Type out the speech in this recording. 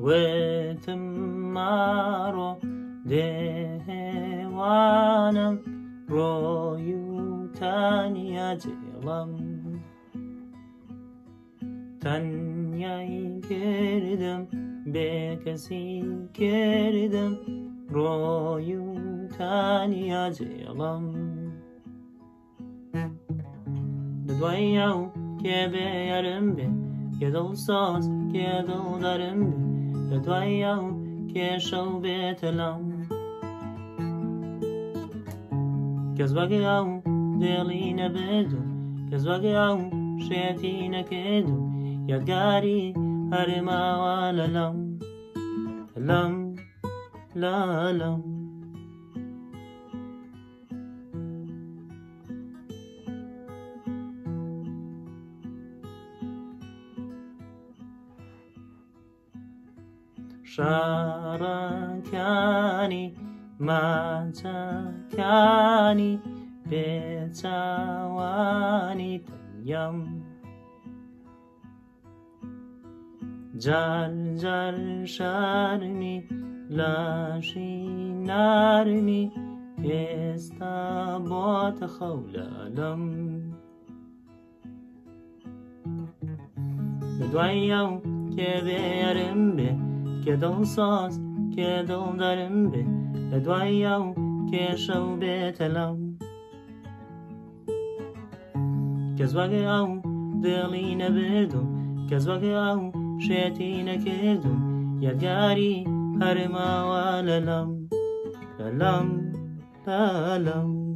Witim Mero devanam royu tanya celam Tanya'yı girdim bekesi girdim royu tanya celam Dudwayav kebe yarım be Kedol saz kedol darım be Dudwayav keşav betelam Kezvagav deline bedum Kezvagav şetine kedum Yadgari harima walalam Lam la lam Sharakani Matakani Betawani Tanyam Jar jar sharmi Lashinarmi Estabot khawlalam Bedwayav kebe yarım be Kedol saz kedol darım be Bedwayav keşav betelam Kezvagav deline bedum Kezvagav şetine kedum Yadgari harima walalam Lalam lalam